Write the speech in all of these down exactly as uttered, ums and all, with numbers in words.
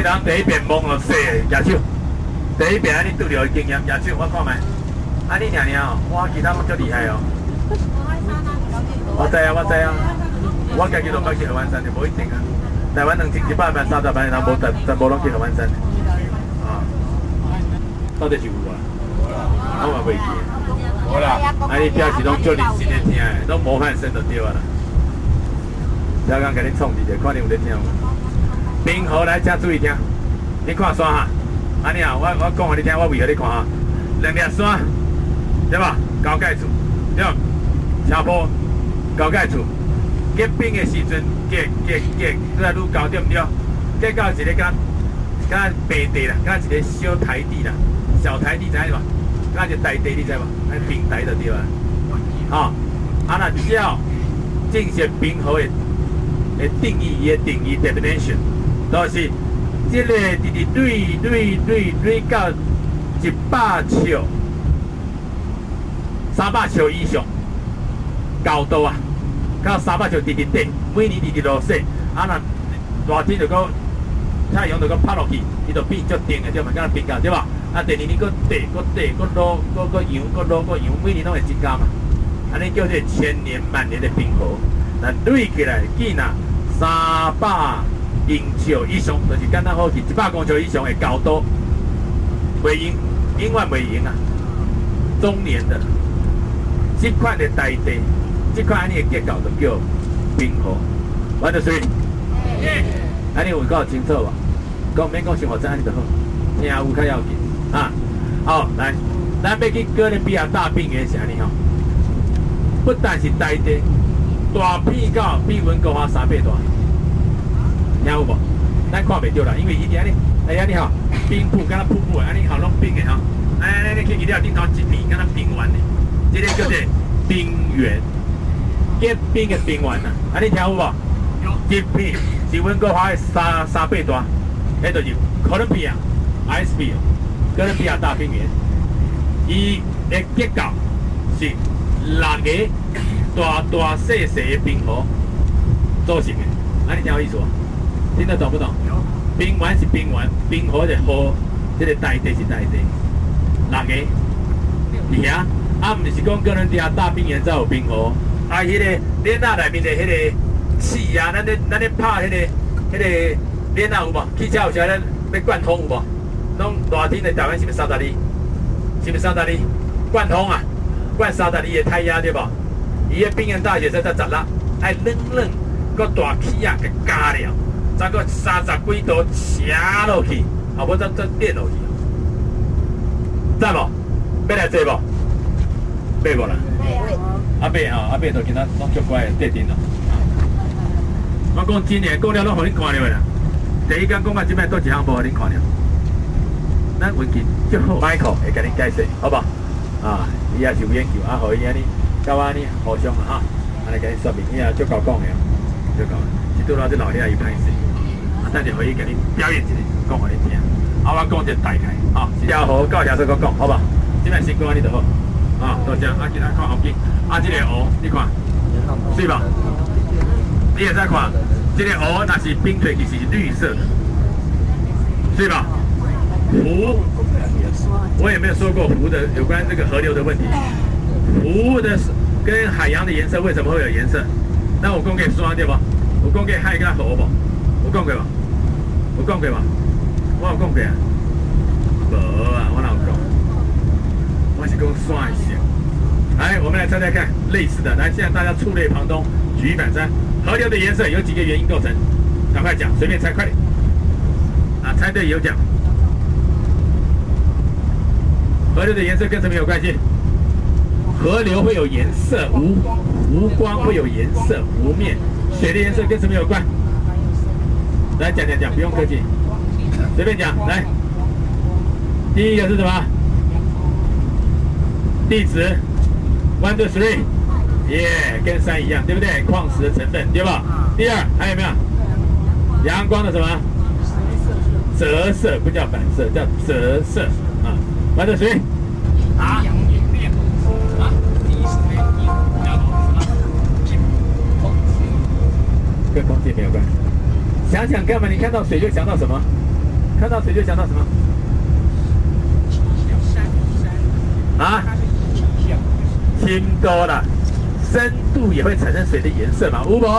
人第一遍懵了，洗举手。第一遍安尼拄着经验，举手我看卖。安尼尔尔哦，我其他拢足厉害哦。我知啊，我知啊。我家己都捌去合欢山的，无一定啊。台湾两千一百万、三十万的人，无全全部拢去合欢山的。啊，到底是有啊？我嘛袂记。无啦，啊你表示拢足认真的听的，拢模范生就对啊啦。才刚给你创一下，看你有在听无？冰河来，请注意听。你看山哈，安尼啊，我我讲互你听，我为何你看哈？两粒山，对吧？高盖厝，对吧？斜坡，高盖厝。结冰的时阵，结结结，愈来愈高对唔对？结到一个敢敢平地啦，敢一个小台地啦，小台地知影无？敢一个台地你知无？按平台就对啦。吼、哦，啊那只要进行冰河的的定义，伊的定义 definition， 就是即个直直对对对对到一百尺、三百尺以上高度啊。到三百尺直直地，每年直直落雪，啊若热天就讲太阳就讲拍落去，伊就变足冰的，对嘛？敢若冰到对吧？啊，第二年搁地、搁地、搁落、搁搁扬、搁落、搁扬，每年拢会增加嘛。安尼叫做千年万年的冰河，那累起来见啊三百英尺以上，就是简单好去一百公尺以上的高度，袂用，永远袂用啊。中年的这款的大地。这款安尼的结构就叫冰河，我就是，安尼有够清楚无？讲免讲生活在安尼就好，听有较要紧啊。好，来，咱要去哥伦比亚大冰原是安尼吼，不但是大地，大片到比温哥华三倍大，听有无？咱看袂到啦，因为伊伫安尼，哎安尼吼，冰瀑敢若瀑布的，安尼吼拢冰的吼，哎，你去伊了顶头一片敢若冰原的，这个叫做冰原。结冰的冰原啊，安尼听有无？一片是温哥华的三三倍大，迄就是哥伦比亚 ice field， 哥伦比亚大冰原。伊的结构是六个大大细细的冰河组成的，安尼听有意思无？听得懂不懂？冰原是冰原，冰河是河，这个大地是大地，六个伫遐，啊，毋是讲哥伦比亚大冰原才有冰河。啊，迄个莲娜内面的迄个气啊，咱咧咱咧拍迄个迄个莲娜有无？汽车有时咱要贯通有无？拢热天的台湾是不是三十里？是不是三十里？贯通啊，灌三十里的胎压对无？伊的冰原大雪才才十六，爱冷冷，搁大气啊，给加了，再搁三十几度斜落去，后尾再再练落去，知无？要来坐无？买无啦？阿伯吼，阿伯就今仔拢足乖的，缀阵咯。我讲真诶，讲了拢互恁看了啦。第一讲讲到即摆，倒一项无互恁看了。咱文件最好 Michael 会甲恁解释，好不好？啊，伊也是有研究，啊，互伊安尼，甲我安尼互相啊，安尼甲恁说明，伊也足够讲的，足够。是拄到这老兄伊歹势，啊，等下互伊甲恁表演一下，讲互恁听。啊，我讲一个大概，啊，条河到遐再搁讲，好不好？即摆先讲安尼就好。啊，多谢，啊，其他看后边，啊，这个湖，你看，水吧？你也在看，这个湖那是冰水，其实是绿色的，水吧？湖，我也没有说过湖的有关这个河流的问题。湖的跟海洋的颜色为什么会有颜色？那我讲给山对不？我讲给海跟河不？我讲过吧？我讲过吧？我有讲过啊？无啊，我哪有讲？我是讲山的线。来，我们来猜猜看，类似的，来，现在大家触类旁通，举一反三。河流的颜色有几个原因构成？赶快讲，随便猜，快点。啊，猜对有奖。河流的颜色跟什么有关系？河流会有颜色，无无光会有颜色，无面。水的颜色跟什么有关？来讲讲讲，不用客气，随便讲。来，第一个是什么？地质 ，one two three， 耶，跟山一样，对不对？矿石的成分，对吧？第二还有没有？阳光的什么？折射，不叫反射，叫折射啊。one two three， 啊？跟空气没有关。想想看嘛，你看到水就想到什么？ 看到水就想到什么？啊？轻多了，深度也会产生水的颜色嘛，有无？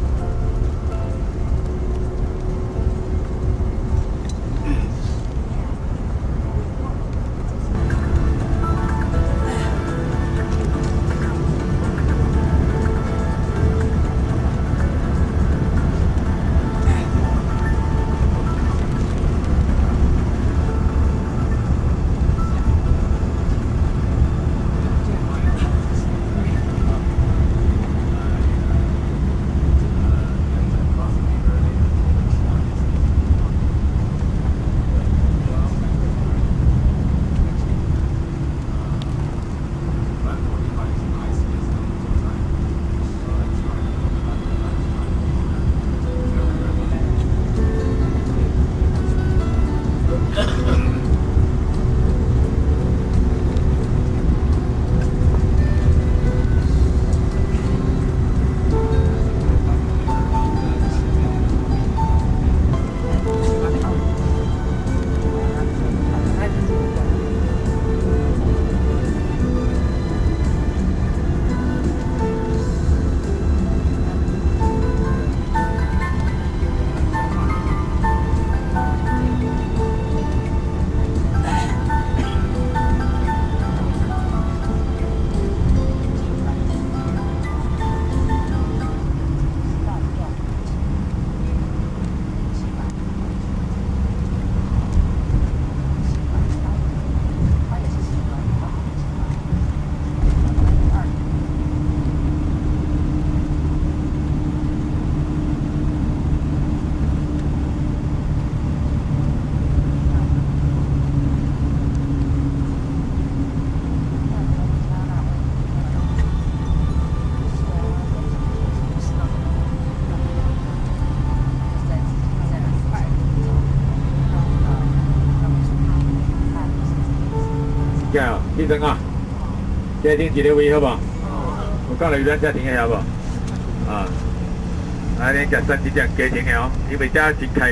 行哦，医生啊，这停一个位好不好？有讲了，咱这停下好不好？啊，来，恁食三只只加停下哦，因为这真开。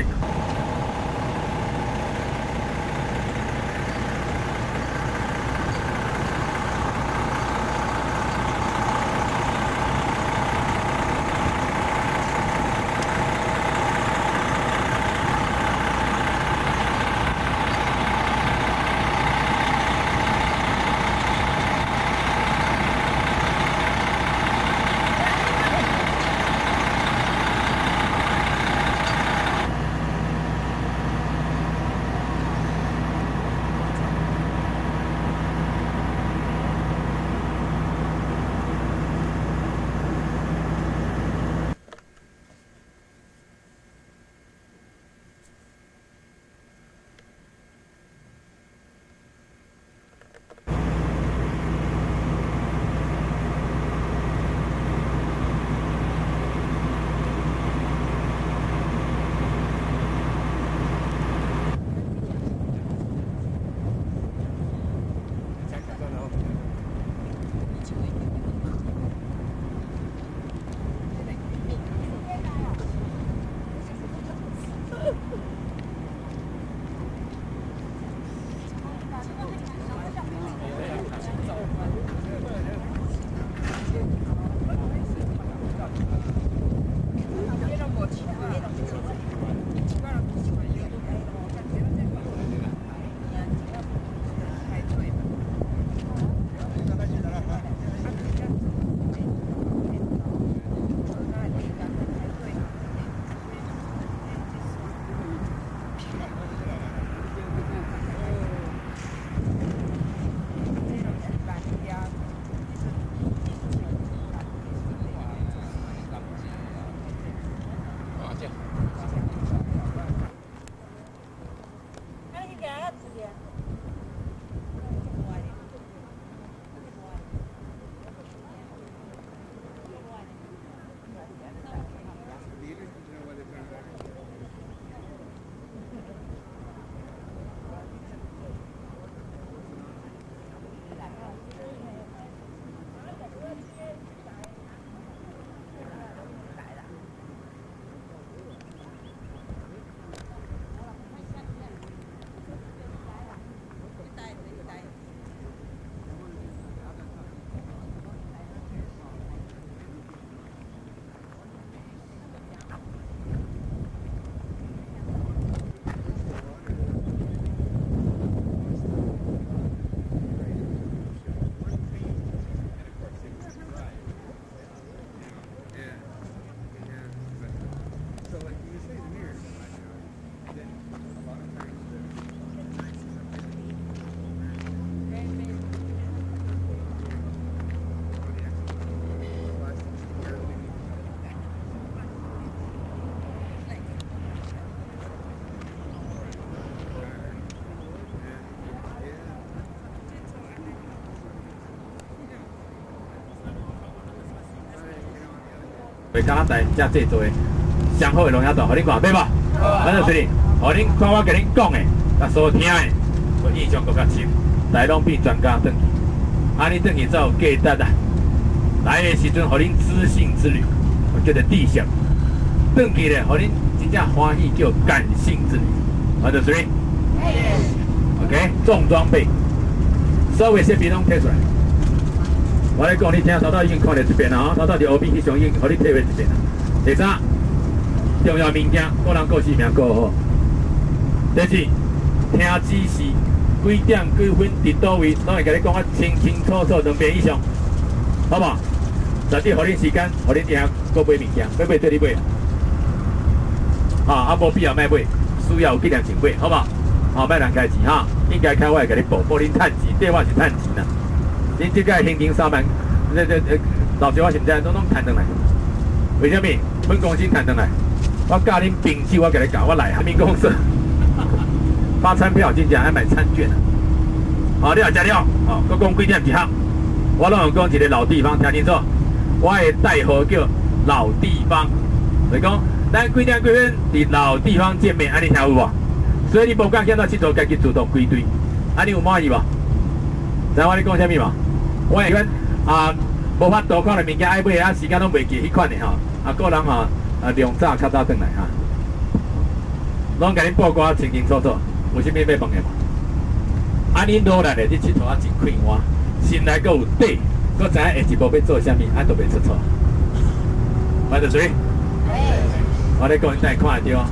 袂敢台遮制作的上好的龙虾豆，互恁看，买吧？反正是哩，互恁看我甲恁讲的，甲所听的，我印象更较深。来拢比专家转去，安尼转去才有价值啊！来的时阵，互恁知性之旅，叫做地想；转去咧，互恁真正欢喜叫感性之旅。完就 three，OK， 重装备，所有设备拢摕出来。我来讲，你听，头头已经看到这边啦，吼，头头就后边翕相已经，互你摕回这边啦。第三，重要物件，个人个性命过好。第四，听指示。 几点几分伫倒位，拢会甲你讲啊清清楚楚，两遍以上，好无？绝对互恁时间，互恁听，搁买物件，要买对你买。啊，啊无必要卖买，需要有几量钱买，好无？好，卖人开钱哈，应该开我会甲你报，报恁趁钱，对我是趁钱啦。恁即个行情三万，这这呃，老实我现在拢拢赚转来。为什么？本公司赚转来，我教恁平手，我甲你教，我来哈民公司。 发餐票真正爱买餐券啊！好，你也食了，哦，佮讲几点一项？我拢有讲一个老地方，听清楚。我的代号叫老地方，就是讲咱几点几分伫老地方见面，安尼听有无？所以你无讲见到佚佗，家己主动归队，安尼有满意无？知我咧讲啥物无？我会讲啊，无法度看的物件爱买啊，时间拢袂记迄款的吼，啊，个人吼啊量早较早转来哈，拢甲你报告清清楚楚。 有啥物要问的无？啊，恁老来咧，你佚佗啊真快活，心内阁有底，阁知影下一步要做啥物，啊都袂出错。反正谁？我咧讲，你等下看得到。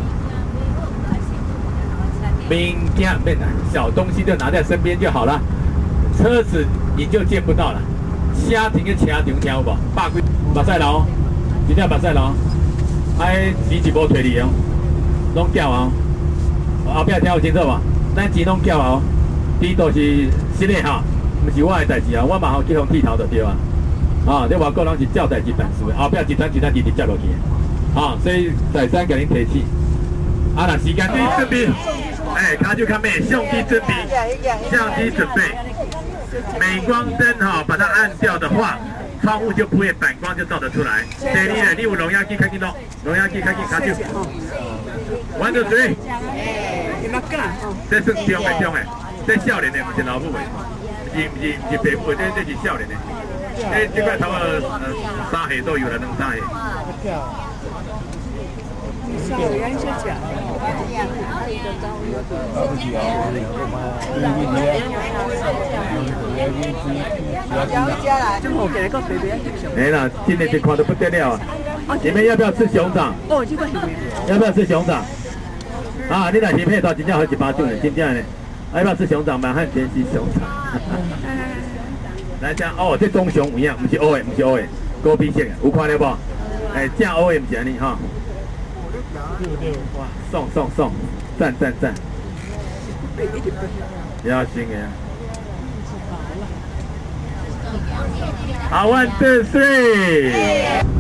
物件免啦，小东西就拿在身边就好了。车子你就见不到了。车停个车场听有无？百几目屎流，真正目屎流。哎，钱是无退你哦，拢缴啊。 后壁听有清楚无？咱钱拢缴哦，这都是实的哈，毋是我的代志啊，我嘛好去互剃头就对啊。啊，这外国人是照代志办事，后壁一单一单直直接落去。啊，所以再三甲恁提起。啊，若时间对准备，哎，卡就看咩，相机准备，相机准备，镁光灯哈，把它按掉的话，窗户就不会反光，就照得出来。第二咧，你有龙眼机看见咯？龙眼机看见卡就。One two three。 这是中的中的，这少年的不是老母的，不是不是不是爸母的，这这是少年的。哎，这块差不多呃三岁都有了，两三岁。哎啦，今年这款都不得了啊！你们要不要吃熊掌？哦，这个要不要吃熊掌？ 啊！你若翕迄套真正好一巴掌嘞，真正嘞！要不要吃熊掌？满汉全席熊掌。来，这哦，这棕熊有影，不是乌的，不是乌的，高皮色的，有看到无？哎，正乌的不是安尼哈。哇，送送送，赞赞赞！要新的。好 ，one two three。